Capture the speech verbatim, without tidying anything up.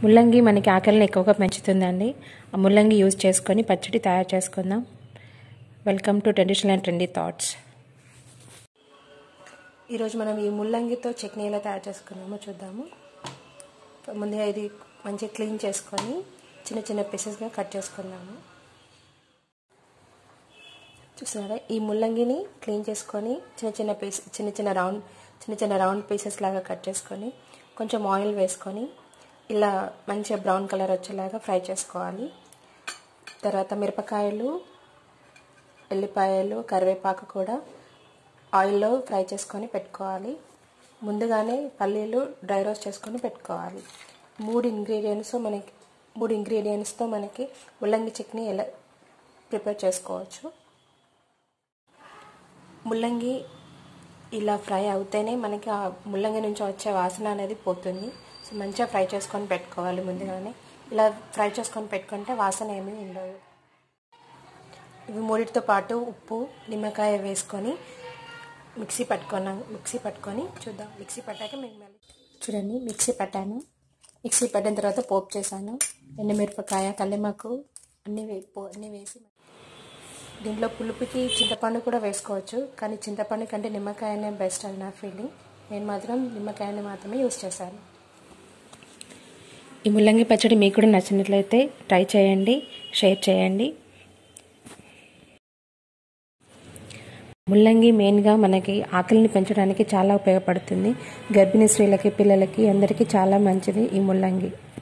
ముల్లంగి మనకి ఆకలిని ఎక్కువగా పెంచుతుందండి. ఆ ముల్లంగి యూజ్ చేసుకొని పచ్చడి తయారు చేసుకుందాం. Welcome to traditional and trendy thoughts. ఈరోజు మనం ఈ ముల్లంగితో చట్నీ ఎలా తయారు చేసుకున్నామో చూద్దాము. ముందుగా ఇది మంచిగా క్లీన్ చేసుకొని చిన్న చిన్న పీసెస్గా కట్ చేసుకున్నాము. చూస్తున్నారా, ఈ ముల్లంగిని క్లీన్ చేసుకొని చిన్న చిన్న పీస్ చిన్న చిన్న రౌండ్ చిన్న చిన్న రౌండ్ పీసెస్ లాగా కట్ చేసుకొని కొంచెం ఆయిల్ వేసుకొని ఇలా మంచిగా బ్రౌన్ కలర్ వచ్చేలాగా ఫ్రై చేసుకోవాలి. తర్వాత మిరపకాయలు, ఎల్లిపాయలు, కరివేపాకు కూడా ఆయిల్లో ఫ్రై చేసుకొని పెట్టుకోవాలి. ముందుగానే పల్లీలు డ్రై రోస్ట్ చేసుకొని పెట్టుకోవాలి. మూడు ఇంగ్రీడియంట్స్ మనకి మూడు ఇంగ్రీడియంట్స్తో మనకి ముల్లంగి చట్నీ ఎలా ప్రిపేర్ చేసుకోవచ్చు. ముల్లంగి ఇలా ఫ్రై అవుతేనే మనకి ఆ ముల్లంగి నుంచి వచ్చే వాసన అనేది పోతుంది. సో మంచిగా ఫ్రై చేసుకొని పెట్టుకోవాలి. ముందుగానే ఇలా ఫ్రై చేసుకొని పెట్టుకుంటే వాసన ఏమీ ఉండదు. ఇవి మూడిటితో పాటు ఉప్పు, నిమ్మకాయ వేసుకొని మిక్సీ పట్టుకున్నా మిక్సీ పట్టుకొని చూద్దాం. మిక్సీ పట్టాక మీకు మళ్ళీ చూడండి, మిక్సీ పట్టాను. మిక్సీ పట్టిన తర్వాత పోపు చేశాను. ఎండుమిరపకాయ, కల్లెమాకు అన్నీ వే అన్నీ వేసి దీంట్లో పులుపుకి చింతపండు కూడా వేసుకోవచ్చు, కానీ చింతపండు కంటే నిమ్మకాయనే బెస్ట్ అని నా ఫీలింగ్. నేను మాత్రం నిమ్మకాయని మాత్రమే యూజ్ చేశాను. ఈ ముల్లంగి పచ్చడి మీకు కూడా నచ్చినట్లయితే ట్రై చేయండి, షేర్ చేయండి. ముల్లంగి మెయిన్గా మనకి ఆకలిని పెంచడానికి చాలా ఉపయోగపడుతుంది. గర్భిణీ స్త్రీలకి, పిల్లలకి అందరికీ చాలా మంచిది ఈ ముల్లంగి.